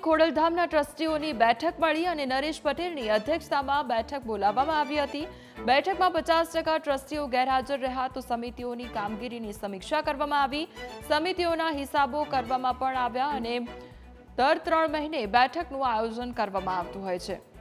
ખોડલધામના ટ્રસ્ટીઓની બેઠક મળી અને નરેશ પટેલની અધ્યક્ષતામાં બેઠક બોલાવવામાં આવી હતી। બેઠકમાં 50% ટ્રસ્ટીઓ ગેરહાજર રહ્યા તો સમિતિઓની કામગીરીની સમીક્ષા કરવામાં આવી। સમિતિઓના હિસાબો કરવામાં પણ આવ્યા અને દર 3 મહિને બેઠકનું આયોજન કરવામાં આવતું હોય છે।